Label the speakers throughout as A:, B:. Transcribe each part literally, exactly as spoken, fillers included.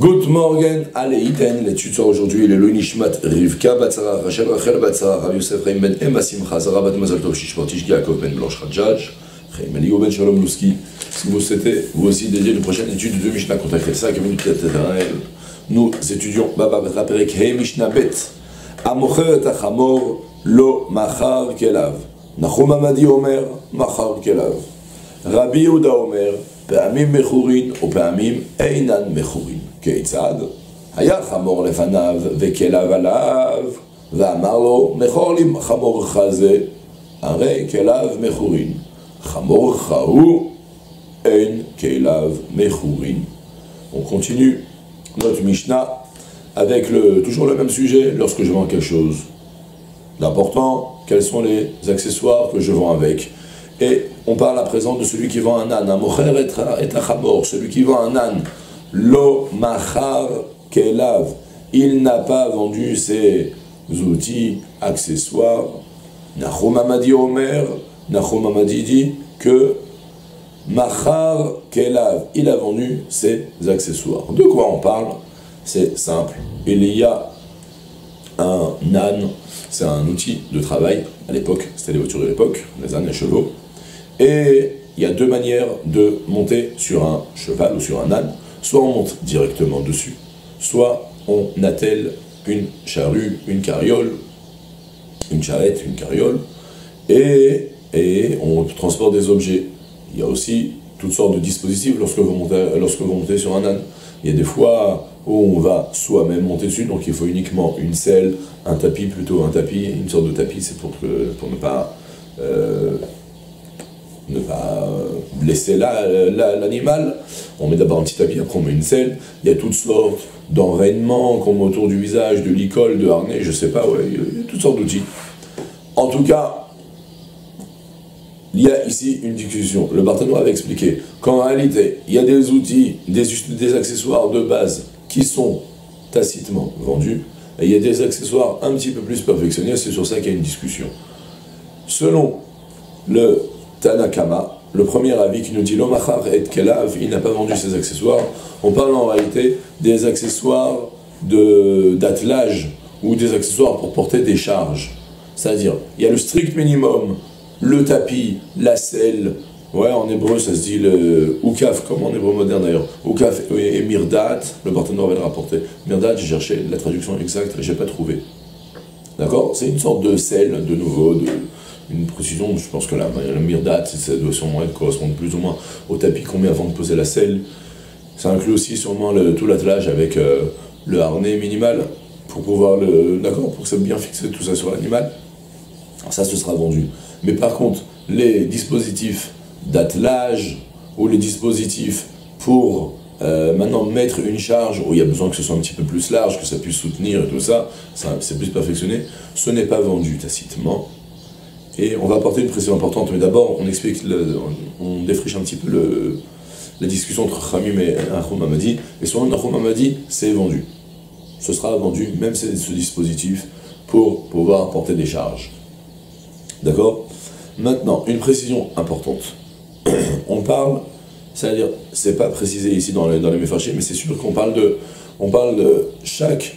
A: Good morning, allez, Iten, l'étude sort aujourd'hui, le Nishmat Rivka, Batsara, Rachel, Rachel, Batsara, Rav Yosef, Chaim Ben Emma Simcha, Zara, Bat Mazal Tov, Shishmortish, Yaakov Ben Blanche Radjaj, Chaim Eliyahu Ben Shalom Louski. Si vous souhaitez, vous aussi, dédier une prochaine étude de Mishnah, contactez cinq minutes éternelles. Nous étudions Baba Batra Perek, Hey Mishnah Bet, Amocher et Achamor, Lo Machar Kelav. Nachum Amadi Omer, Machar Kelav. Rabbi Yehuda Omer, פעמים מכורין ופעמים אינן מכורין. כיצד? היה חמור לפניו וכלב עליו, ואמר לו, מכור לי חמורך זה, הרי כלב מכורין. חמורך הוא, אין כלב מכורין. On continue notre Mishnah avec le, toujours le même sujet lorsque je vends quelque chose d'important, quels sont les accessoires que je vends avec. Et on parle à présent de celui qui vend un âne, un mocher et un chamor, celui qui vend un âne, lo machar kelav, il n'a pas vendu ses outils, accessoires. Nachum Amadi Omer, Nachum Amadi dit que machar kelav, il a vendu ses accessoires. De quoi on parle? C'est simple, il y a un âne, c'est un outil de travail, à l'époque, c'était les voitures de l'époque, les ânes et chevaux. Et il y a deux manières de monter sur un cheval ou sur un âne. Soit on monte directement dessus, soit on attelle une charrue, une carriole, une charrette, une carriole, et, et on transporte des objets. Il y a aussi toutes sortes de dispositifs lorsque vous montez, lorsque vous montez sur un âne. Il y a des fois où on va soi-même monter dessus, donc il faut uniquement une selle, un tapis, plutôt un tapis, une sorte de tapis, c'est pour, que, pour ne pas... Euh, ne pas blesser l'animal. On met d'abord un petit tapis, après on met une selle. Il y a toutes sortes d'enraînements qu'on met autour du visage, de licol, de harnais, je sais pas, ouais, il y a toutes sortes d'outils. En tout cas, il y a ici une discussion. Le Barthénois avait expliqué qu'en réalité, il y a des outils, des, des accessoires de base qui sont tacitement vendus, et il y a des accessoires un petit peu plus perfectionnés, c'est sur ça qu'il y a une discussion. Selon le Tanakama, le premier avis qui nous dit l'Omachar et Kelav, il n'a pas vendu ses accessoires. On parle en réalité des accessoires d'attelage ou des accessoires pour porter des charges. C'est-à-dire, il y a le strict minimum, le tapis, la selle, ouais, en hébreu ça se dit le Oukaf, comme en hébreu moderne d'ailleurs, Oukaf et, et Mirdat, le partenaire avait le rapporté. Mirdat, j'ai cherché la traduction exacte et j'ai pas trouvé. D'accord? C'est une sorte de selle, de nouveau, de. Une précision, je pense que la, la mirdat, ça doit sûrement être, correspondre plus ou moins au tapis qu'on met avant de poser la selle. Ça inclut aussi sûrement le, tout l'attelage avec euh, le harnais minimal pour pouvoir le, d'accord, pour que ça bien fixer tout ça sur l'animal. Ça, ce sera vendu. Mais par contre, les dispositifs d'attelage ou les dispositifs pour euh, maintenant mettre une charge où il y a besoin que ce soit un petit peu plus large, que ça puisse soutenir et tout ça, ça c'est plus perfectionné, ce n'est pas vendu tacitement. Et on va apporter une précision importante, mais d'abord on explique, le, on, on défriche un petit peu le, la discussion entre Khamim et Nachum Amadi, et selon Nachum Amadi, c'est vendu. Ce sera vendu, même ce, ce dispositif, pour pouvoir porter des charges. D'accord? Maintenant, une précision importante. On parle, c'est-à-dire, c'est pas précisé ici dans les, dans les Mefarshim, mais c'est sûr qu'on parle de, on parle de chaque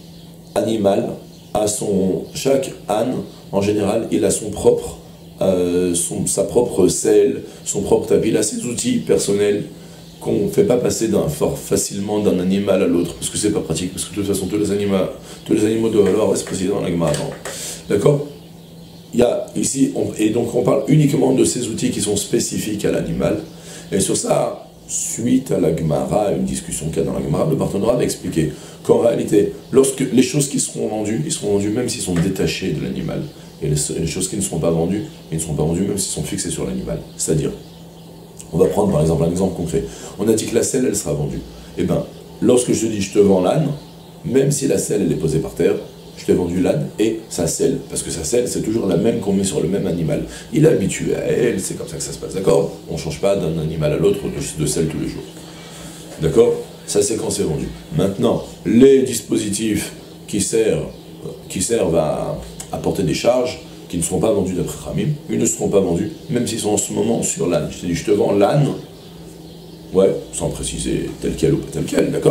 A: animal à son, chaque âne, en général, il a son propre, euh, son, sa propre selle, son propre tapis, il a ses outils personnels qu'on ne fait pas passer d'un, facilement d'un animal à l'autre, parce que c'est pas pratique, parce que de toute façon, tous les animaux, tous les animaux doivent avoir, c'est précisé dans la Gemara. D'accord? Il y a ici, on, et donc on parle uniquement de ces outils qui sont spécifiques à l'animal, et sur ça, suite à la Gemara, une discussion qu'il y a dans la Gemara, le partenariat va expliquer qu'en réalité, lorsque les choses qui seront vendues, ils seront vendues même s'ils sont détachés de l'animal. Et les, les choses qui ne seront pas vendues, ils ne seront pas vendues même s'ils sont fixés sur l'animal. C'est-à-dire, on va prendre par exemple un exemple concret. On a dit que la selle, elle sera vendue. Eh bien, lorsque je te dis je te vends l'âne, même si la selle, elle est posée par terre, je t'ai vendu l'âne et sa selle. Parce que sa selle, c'est toujours la même qu'on met sur le même animal. Il est habitué à elle, c'est comme ça que ça se passe. D'accord? On ne change pas d'un animal à l'autre de, de selle tous les jours. D'accord? Ça, c'est quand c'est vendu. Maintenant, les dispositifs qui servent, qui servent à, à porter des charges, qui ne seront pas vendus d'après Khamim, ils ne seront pas vendus, même s'ils sont en ce moment sur l'âne. Je t'ai dit, je te vends l'âne, ouais, sans préciser tel quel ou pas tel quel, d'accord?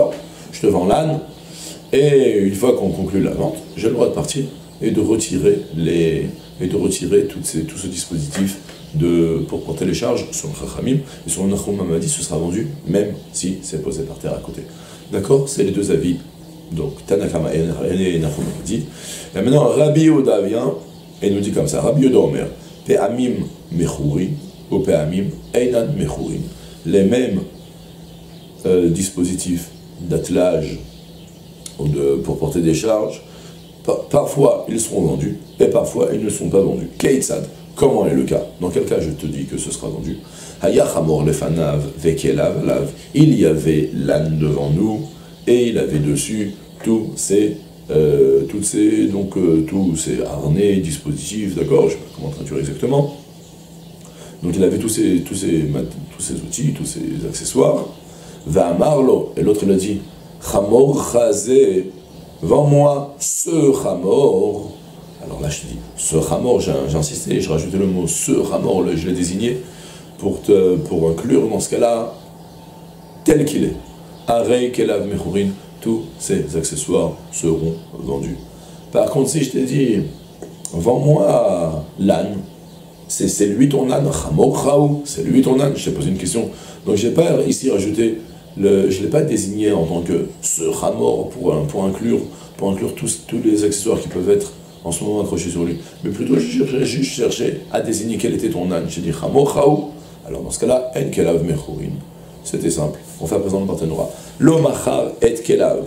A: je te vends l'âne, et une fois qu'on conclut la vente, j'ai le droit de partir et de retirer, les, et de retirer toutes ces, tout ce dispositif de, pour porter les charges sur le Chachamim, et sur le Nachum Mamadi, ce sera vendu, même si c'est posé par terre à côté. D'accord? C'est les deux avis. Donc, Tanakama et Nachum Mamadi. Et maintenant, Rabbi Yehuda vient et nous dit comme ça, Rabbi Yehuda Omer, Pe'amim Mechouri, ou Pe'amim Einan Mechouri. Les mêmes euh, dispositifs d'attelage de, pour porter des charges, par, parfois ils seront vendus, et parfois ils ne sont pas vendus. Keitzad, comment est le cas? Dans quel cas je te dis que ce sera vendu? Hayachamor lefanav vekelav lav. Il y avait l'âne devant nous, et il avait dessus tous ces, euh, toutes ces, donc, euh, tous ces harnais, dispositifs, d'accord? Je ne sais pas comment traduire exactement. Donc il avait tous ces, tous ces, tous ces outils, tous ces accessoires. Va marlo, et l'autre il a dit, Chamor chazé, vends-moi ce chamor. Alors là je te dis, ce chamor, j'ai insisté, j'ai rajouté le mot ce chamor, je l'ai désigné pour, te, pour inclure dans ce cas-là, tel qu'il est. Arei kelav mechurin, tous ces accessoires seront vendus. Par contre, si je t'ai dit, vends-moi l'âne, c'est lui ton âne, chamor chaou, c'est lui ton âne, je t'ai posé une question. Donc je n'ai pas ici rajouté, le, je ne l'ai pas désigné en tant que ce chamor pour, pour inclure, pour inclure tous, tous les accessoires qui peuvent être en ce moment accrochés sur lui. Mais plutôt je cherchais, je cherchais à désigner quel était ton âne. J'ai dit chamor chaou. Alors dans ce cas-là, en kelav mechurin. C'était simple. On fait à présent le partenariat. Lo machar et kelav.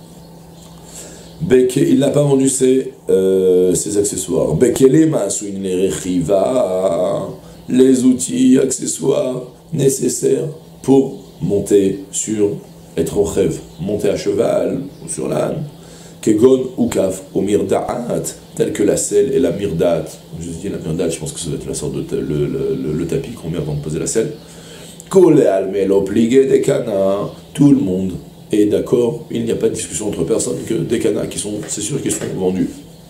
A: Il n'a pas vendu ses, euh, ses accessoires. Les outils, accessoires nécessaires pour monter sur, être au rêve, monter à cheval ou sur l'âne. Kegon ou kaf ou mirda'at, tel que la selle et la mirdat. Je dis la mirdat, je pense que ça doit être la sorte de le, le, le, le tapis qu'on met avant de poser la selle. Kole almelo pligé des canards, tout le monde est d'accord, il n'y a pas de discussion entre personnes que des canards qui sont, c'est sûr qu'ils seront vendus.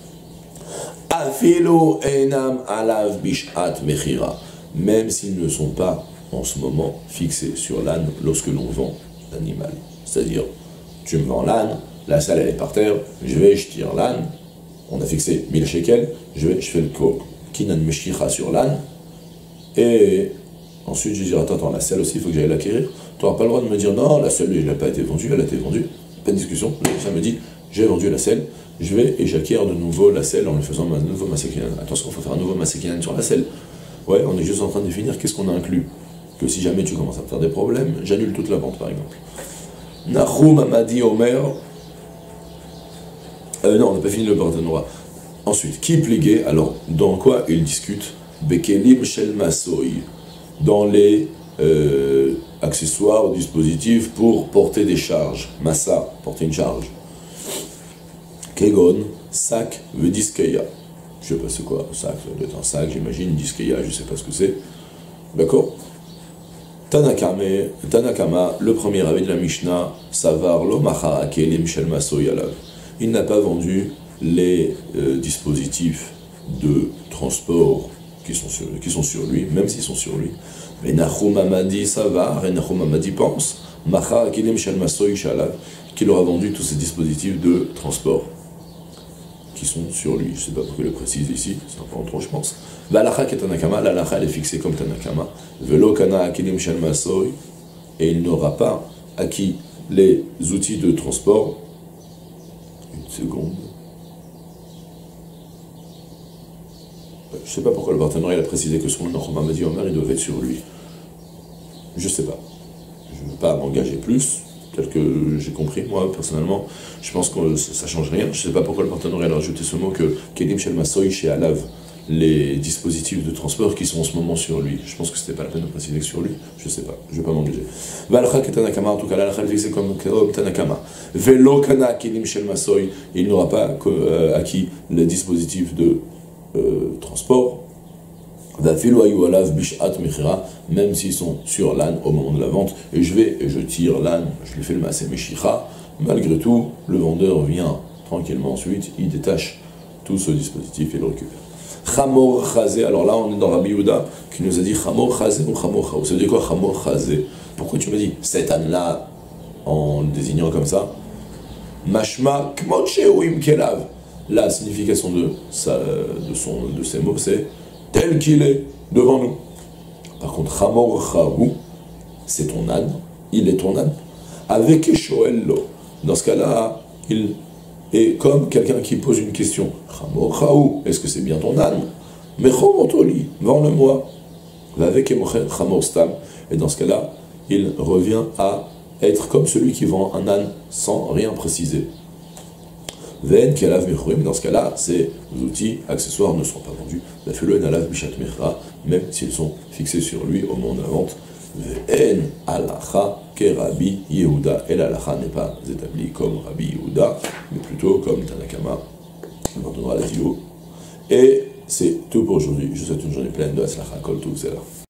A: Afilo enam alav bishat mechira, même s'ils ne sont pas en ce moment fixés sur l'âne lorsque l'on vend l'animal. C'est-à-dire, tu me vends l'âne, la salle elle est par terre, je vais, je tire l'âne, on a fixé mille shekels, je vais, je fais le kinan meshira sur l'âne, et ensuite je dis, attends, attends, la selle aussi, il faut que j'aille l'acquérir. Tu n'auras pas le droit de me dire, non, la selle, elle n'a pas été vendue, elle a été vendue. Pas de discussion, ça me dit, j'ai vendu la selle, je vais et j'acquiers de nouveau la selle en lui faisant un nouveau masekinan. Attention, il faut faire un nouveau masekinan sur la selle. Ouais, on est juste en train de définir qu'est-ce qu'on a inclus. Que si jamais tu commences à me faire des problèmes, j'annule toute la vente, par exemple. Nachum Amadi Omer. Euh, non, on n'a pas fini le partenariat. Ensuite, qui pligué, alors, dans quoi il discute? Bekelim Shel Masoy. Dans les euh, accessoires, dispositifs pour porter des charges. Massa, porter une charge. Kegon, sac, vediskeya. Je sais pas c'est quoi, sac, ça doit être un sac, j'imagine, diskeya, je sais pas ce que c'est. D'accord? Tanakame, Tanakama, le premier avis de la Mishnah, Savar lo machara kelim shel masoy alav. Il n'a pas vendu les euh, dispositifs de transport qui sont sur, qui sont sur lui, même s'ils sont sur lui. Mais Nachum Amadi Savar, et Nachum Amadi pense, machara kelim shel masoy shalav, qu'il aura vendu tous ces dispositifs de transport qui sont sur lui. Je ne sais pas pourquoi il le précise ici, c'est un peu en trop, je pense. L'alacha qui est Tanakama, l'alacha elle est fixée comme Tanakama. Velo kana akilim shel masoy, et il n'aura pas acquis les outils de transport. Une seconde. Je ne sais pas pourquoi le partenariat a précisé que son Nachum Amadi Omer, il devait être sur lui. Je ne sais pas. Je ne veux pas m'engager plus. Tel que j'ai compris, moi, personnellement, je pense que ça ne change rien. Je ne sais pas pourquoi le partenariat a rajouté ce mot que Kelim Shel Masoy chez Alav, les dispositifs de transport qui sont en ce moment sur lui. Je pense que c'était pas la peine de préciser que sur lui. Je ne sais pas, je ne vais pas m'engager. Valcha Tanakama, en tout cas, l'Alcha c'est comme Tanakama. Velo Kana Kelim Shel Masoy, il n'aura pas euh, acquis les dispositifs de euh, transport. Même s'ils sont sur l'âne au moment de la vente, et je vais et je tire l'âne, je lui fais le massé meshicha, malgré tout, le vendeur vient tranquillement ensuite, il détache tout ce dispositif et le récupère. Chamor chazé, alors là on est dans Rabbi Yehuda qui nous a dit chamor chazé ou chamor chaou. Ça veut dire quoi chamor chazé? Pourquoi tu me dis cet âne-là, en le désignant comme ça. Mashma kmocheuim kelav. La signification de, sa, de, son, de ces mots, c'est tel qu'il est devant nous. Par contre, Chamor Chaou, c'est ton âne, il est ton âne. Avec Shoello, dans ce cas-là, il est comme quelqu'un qui pose une question. Chamor Chaou, est-ce que c'est bien ton âne? Mechomotoli, vends-le-moi. Avec Emocher Chamor Stam, et dans ce cas-là, il revient à être comme celui qui vend un âne sans rien préciser. Ven Kalav Mechurim, dans ce cas-là, ces outils, accessoires ne sont pas vendus. Fais-le Nalav Bishat Mechra, même s'ils sont fixés sur lui au moment de la vente. Ven Alacha Kerabi Yehuda. Et l'Alacha n'est pas établie comme Rabbi Yehuda, mais plutôt comme Tanakama. On en donnera la vidéo. Et c'est tout pour aujourd'hui. Je vous souhaite une journée pleine de Hatzlacha Kol Tov Zera.